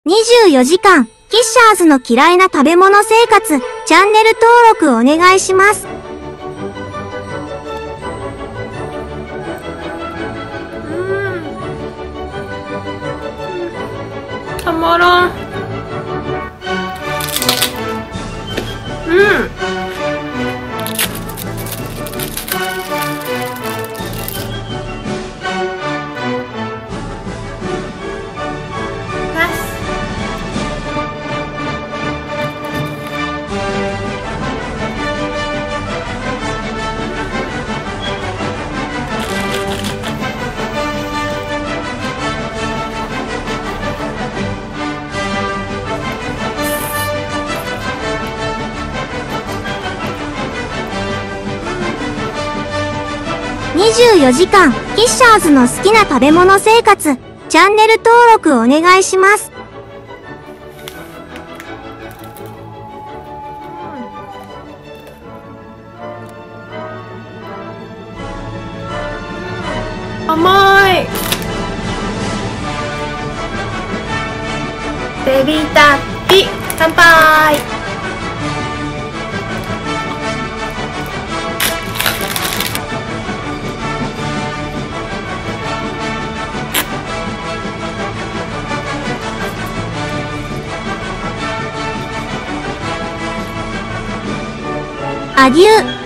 24時間、キッシャーズの嫌いな食べ物生活、チャンネル登録お願いします。 たまらん。 24時間、キッシャーズの好きな食べ物生活、チャンネル登録お願いします。 甘い。ベビータッピ、乾杯。 アデュー。